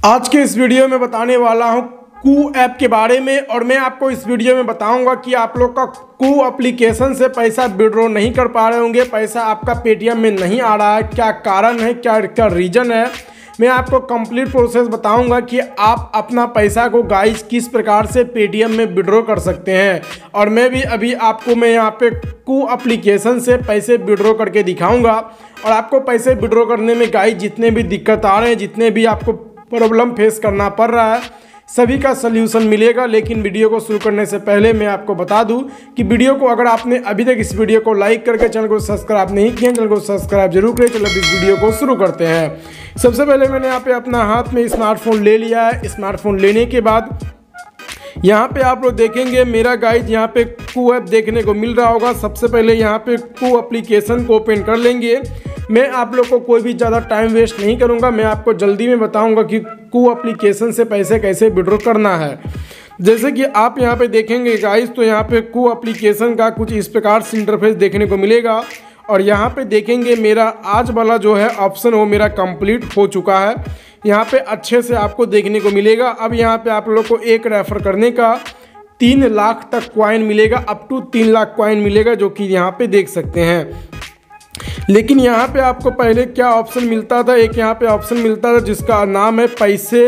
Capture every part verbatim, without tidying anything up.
आज के इस वीडियो में बताने वाला हूं कू ऐप के बारे में और मैं आपको इस वीडियो में बताऊंगा कि आप लोग का कू एप्लीकेशन से पैसा विड्रॉ नहीं कर पा रहे होंगे, पैसा आपका पेटीएम में नहीं आ रहा है, क्या कारण है, क्या क्या रीज़न है। मैं आपको कंप्लीट प्रोसेस बताऊंगा कि आप अपना पैसा को गाइस किस प्रकार से पेटीएम में विड्रॉ कर सकते हैं। और मैं भी अभी आपको मैं यहाँ पे कू एप्लीकेशन से पैसे विड्रॉ करके दिखाऊंगा और आपको पैसे विड्रॉ करने में गाइस जितने भी दिक्कत आ रहे हैं, जितने भी आपको प्रॉब्लम फेस करना पड़ रहा है, सभी का सल्यूशन मिलेगा। लेकिन वीडियो को शुरू करने से पहले मैं आपको बता दूं कि वीडियो को अगर आपने अभी तक इस वीडियो को लाइक करके चैनल को सब्सक्राइब नहीं किया, चैनल को सब्सक्राइब जरूर करें। चलो इस वीडियो को शुरू करते हैं। सबसे पहले मैंने यहाँ पे अपना हाथ में स्मार्टफोन ले लिया है। स्मार्टफोन लेने के बाद यहाँ पे आप लोग देखेंगे मेरा गाइड यहाँ पे कू ऐप देखने को मिल रहा होगा। सबसे पहले यहाँ पे कू एप्लीकेशन को ओपन कर लेंगे। मैं आप लोग को कोई भी ज़्यादा टाइम वेस्ट नहीं करूँगा, मैं आपको जल्दी में बताऊँगा कि कू एप्लीकेशन से पैसे कैसे विड्रॉ करना है। जैसे कि आप यहाँ पे देखेंगे गाइस, तो यहाँ पे कू एप्लीकेशन का कुछ इस प्रकार से इंटरफेस देखने को मिलेगा। और यहाँ पे देखेंगे मेरा आज वाला जो है ऑप्शन वो मेरा कंप्लीट हो चुका है। यहाँ पे अच्छे से आपको देखने को मिलेगा। अब यहाँ पे आप लोग को एक रेफर करने का तीन लाख तक कॉइन मिलेगा, अप टू तीन लाख कॉइन मिलेगा, जो कि यहाँ पे देख सकते हैं। लेकिन यहाँ पे आपको पहले क्या ऑप्शन मिलता था, एक यहाँ पे ऑप्शन मिलता था जिसका नाम है पैसे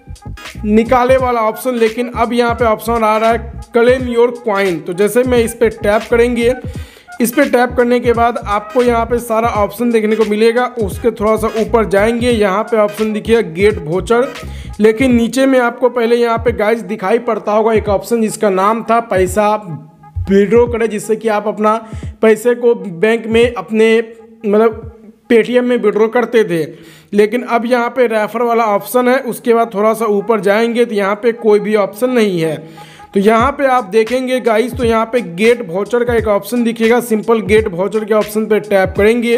निकाले वाला ऑप्शन। लेकिन अब यहाँ पे ऑप्शन आ रहा है क्लेम योर कॉइन। तो जैसे मैं इस पर टैप करेंगे, इस पर टैप करने के बाद आपको यहाँ पे सारा ऑप्शन देखने को मिलेगा। उसके थोड़ा सा ऊपर जाएंगे, यहाँ पे ऑप्शन दिखिए गेट वोचर। लेकिन नीचे में आपको पहले यहाँ पे गाइस दिखाई पड़ता होगा एक ऑप्शन जिसका नाम था पैसा विड्रॉ करें, जिससे कि आप अपना पैसे को बैंक में अपने मतलब पेटीएम में विड्रॉ करते थे। लेकिन अब यहाँ पे रेफर वाला ऑप्शन है। उसके बाद थोड़ा सा ऊपर जाएंगे तो यहाँ पे कोई भी ऑप्शन नहीं है। तो यहाँ पे आप देखेंगे गाइस, तो यहाँ पे गेट वाउचर का एक ऑप्शन दिखेगा। सिंपल गेट वाउचर के ऑप्शन पे टैप करेंगे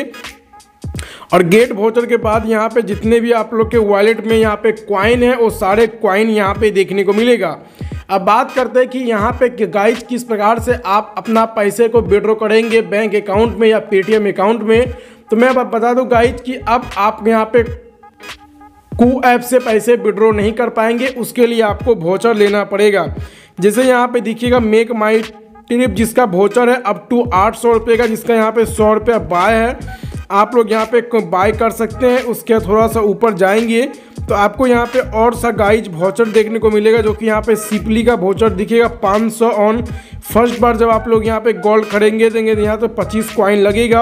और गेट वाउचर के बाद यहाँ पे जितने भी आप लोग के वॉलेट में यहाँ पे कॉइन है वो सारे कॉइन यहाँ पे देखने को मिलेगा। अब बात करते हैं कि यहाँ पे गाइस किस प्रकार से आप अपना पैसे को विड्रॉ करेंगे बैंक अकाउंट में या पेटीएम अकाउंट में। तो मैं अब बता दूं गाइस कि अब आप यहाँ पे कू ऐप से पैसे विड्रॉ नहीं कर पाएंगे, उसके लिए आपको वोचर लेना पड़ेगा। जैसे यहाँ पे देखिएगा मेक माई ट्रिप, जिसका वोचर है अप टू आठ सौ रुपये का, जिसका यहाँ पे सौ रुपया बाय है। आप लोग यहाँ पे बाय कर सकते हैं। उसके थोड़ा सा ऊपर जाएंगे तो आपको यहाँ पे और सा गाइज वोचर देखने को मिलेगा, जो कि यहाँ पे सिपली का वोचर दिखेगा पाँच सौ ऑन। फर्स्ट बार जब आप लोग यहाँ पे गोल्ड खरीदेंगे देंगे तो यहाँ तो पच्चीस कॉइन लगेगा।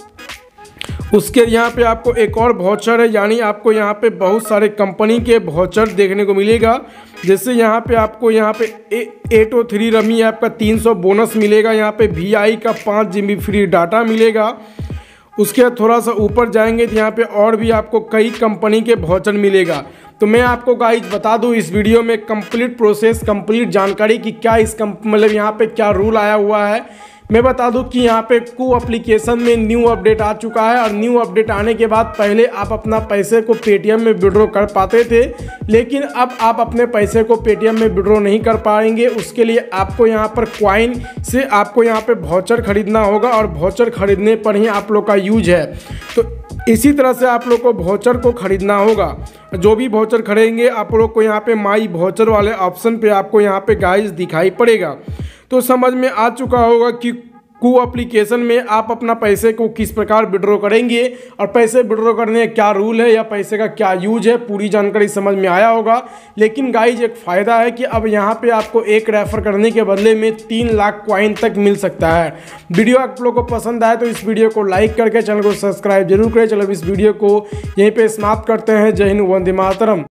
उसके यहाँ पे आपको एक और वोचर है, यानी आपको यहाँ पे बहुत सारे कंपनी के वोचर देखने को मिलेगा। जैसे यहाँ पे आपको यहाँ पे eight o three rummy app का तीन सौ बोनस मिलेगा। यहाँ पे वी आई का पाँच जी बी फ्री डाटा मिलेगा। उसके बाद थोड़ा सा ऊपर जाएंगे तो यहाँ पे और भी आपको कई कंपनी के वोचर मिलेगा। तो मैं आपको गाइस बता दूं इस वीडियो में कंप्लीट प्रोसेस, कंप्लीट जानकारी कि क्या इस मतलब यहाँ पे क्या रूल आया हुआ है। मैं बता दूं कि यहाँ पे कू एप्लीकेशन में न्यू अपडेट आ चुका है और न्यू अपडेट आने के बाद पहले आप अपना पैसे को पेटीएम में विड्रॉ कर पाते थे, लेकिन अब आप अपने पैसे को पेटीएम में विड्रॉ नहीं कर पाएंगे। उसके लिए आपको यहाँ पर कॉइन से आपको यहाँ पे वोचर खरीदना होगा और वोचर खरीदने पर ही आप लोग का यूज है। तो इसी तरह से आप लोग को वोचर को खरीदना होगा। जो भी वोचर खरीदेंगे आप लोग को यहाँ पे माई वोचर वाले ऑप्शन पे आपको यहाँ पे गाइस दिखाई पड़ेगा। तो समझ में आ चुका होगा कि कू एप्लीकेशन में आप अपना पैसे को किस प्रकार विड्रॉ करेंगे और पैसे विड्रॉ करने का क्या रूल है या पैसे का क्या यूज है, पूरी जानकारी समझ में आया होगा। लेकिन गाइज एक फ़ायदा है कि अब यहाँ पे आपको एक रेफर करने के बदले में तीन लाख कॉइन तक मिल सकता है। वीडियो आप लोगों को पसंद आए तो इस वीडियो को लाइक करके चैनल को सब्सक्राइब जरूर करें। चलो इस वीडियो को यहीं पर समाप्त करते हैं। जय हिंद, वंदे मातरम।